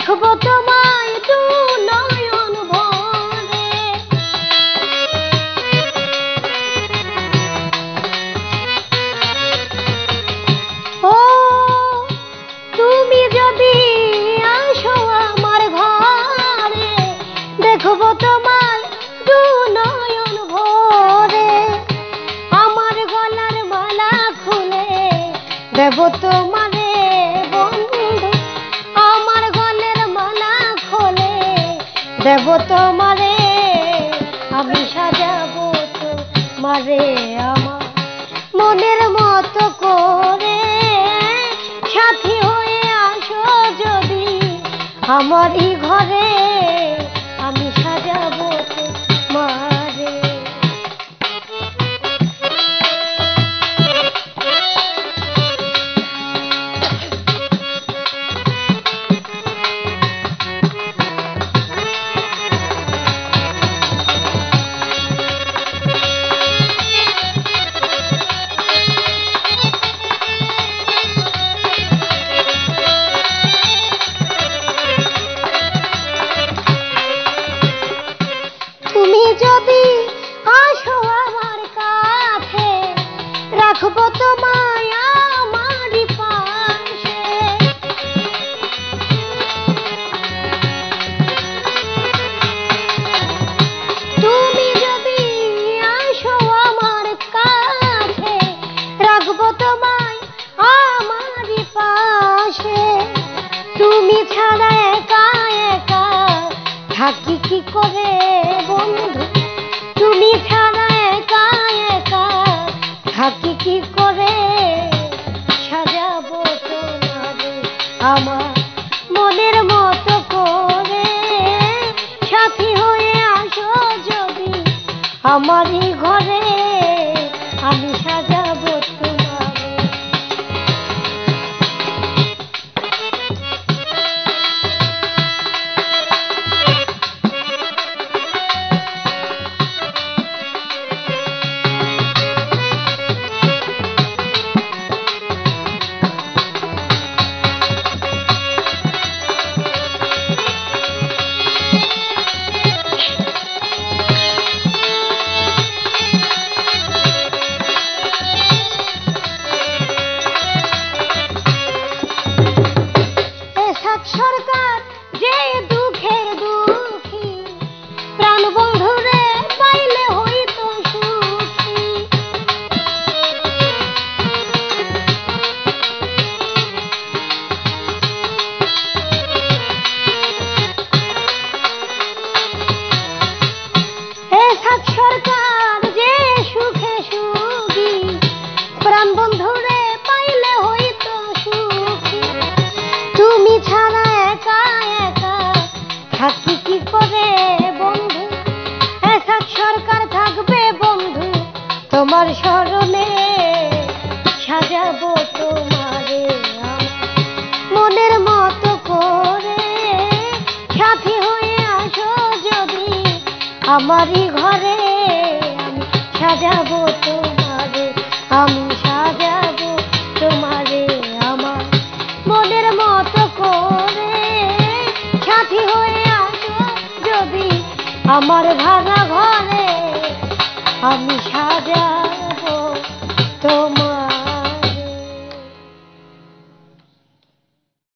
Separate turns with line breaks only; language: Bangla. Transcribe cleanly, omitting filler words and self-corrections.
দেখবো তোমায় দু নয়ন ভরে। ও তুমি যদি আসো আমার ঘরে, দেখবো তোমায় দু নয়ন ভরে। আমার গলার মালা খুলে দেব তোমারে বন্ধু, আমার গলার মালা খুলে দেব তোমারে। আমি সাজাবো তোমারে আমার মনের মতো করে। সাথী হয়ে আসো যদি আমারই ঘরে, আমি সাজাবো তোমারে। তুমি যদি আসো আমার কাছে, রাখবো তোমায় আমারই পাশে। তুমি যদি আসো আমার কাছে, রাখবো তোমায় আমারই পাশে। তুমি ছাড়া একা একা থাকি কি করে বন্ধু, তুমি ছাড়া একা একা থাকি কি করে। সাজাবো তোমারে আমার মনের মতো করে। সাথী হয়ে আসো যদি আমারই ঘরে, আমি সাজাবো তোমারে। সরকার যে দুঃখের দুঃখী, প্রাণ বন্ধুরে পাইলে হইতো সুখী। সরকার যে সুখে সুখী, প্রাণ বন্ধুরে পাইলে হইতো সুখী। তুমি ছাড়া একা একা থাকি কি করে বন্ধু, এসব সরকার থাকবে বন্ধু তোমার স্মরণে। সাজাবো তোমারে মনের মতো করে। সাথী হয়ে আসো যদি আমারই ঘরে, আমি সাজাবো তোমারে, আমি সাজাবো তোমারে আমার মনের মতো করে। সাথী হয়ে আসো যদি আমার ভাঙা ঘরে, আমি সাজাবো।